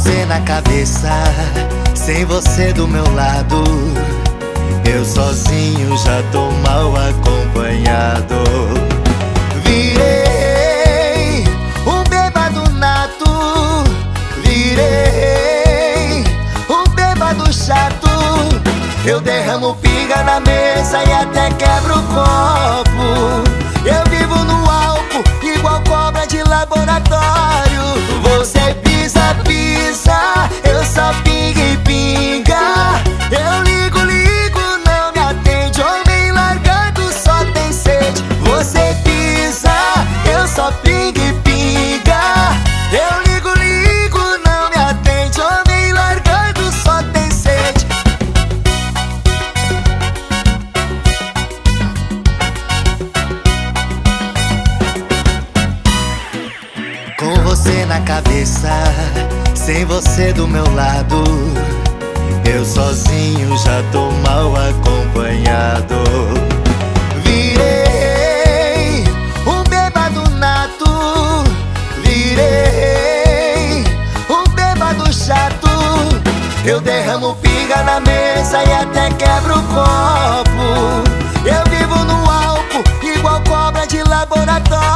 você na cabeça, sem você do meu lado, eu sozinho já tô mal acompanhado. Virei um bêbado nato, virei um bêbado chato. Eu derramo pinga na mesa e até quebro o copo. Eu vivo no álcool igual cobra de laboratório. Você pisa, pisa, eu só pinga e pinga. Eu ligo, ligo, não me atende. Homem largado só tem sede. Você pisa, eu só pinga e pinga. Eu ligo, ligo, não me atende. Homem largado só tem sede. Com você na cabeça, sem você do meu lado, eu sozinho já tô mal acompanhado. Virei um bêbado nato, virei um bêbado chato. Eu derramo pinga na mesa e até quebro o copo. Eu vivo no álcool igual cobra de laboratório.